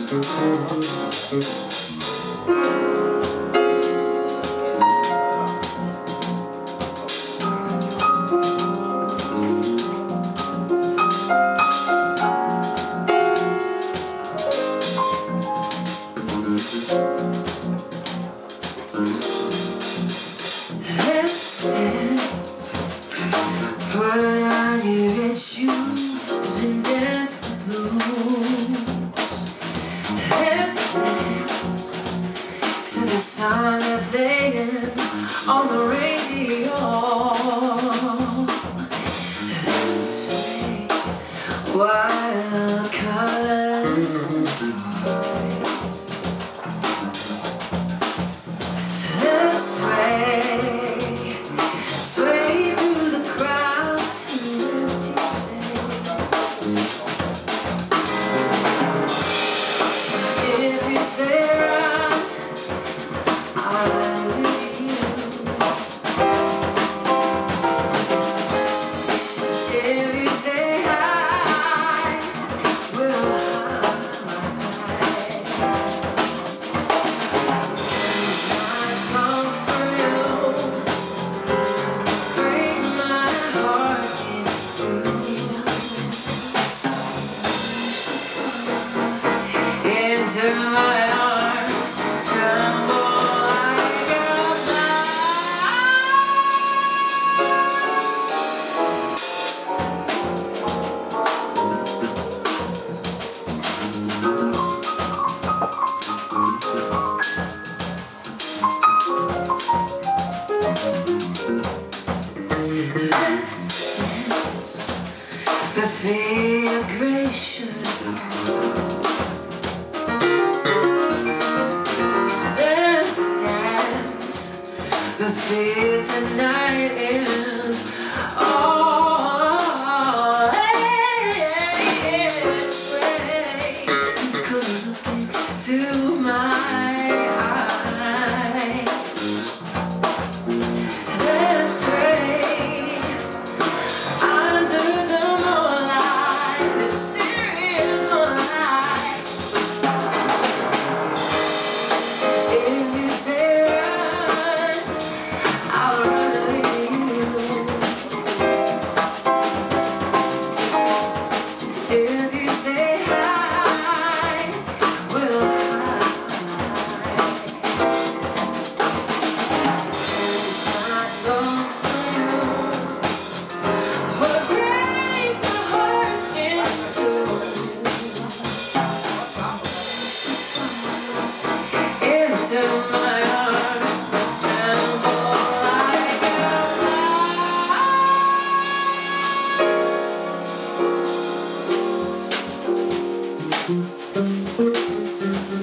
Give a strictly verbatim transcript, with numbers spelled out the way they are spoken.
Let's dance, put on your red shoes and dance the blues. Let's dance to the song they're playing on the radio. Let's sway wild colors and toys. Let's sway, sway through the crowds to empty space. If you say run, I'll run with you. If you say hi, we'll hide. Into my arms, tremble like a Let's dance for fear of grace. The fear tonight is all this way. Could look into my eyes. Let's sway under the moonlight, the serious moonlight. If you say run, I'll run with you. If you say hi, we'll hide. It's not long for you. We'll break the heart in two. Into my arms, tremble like a flower.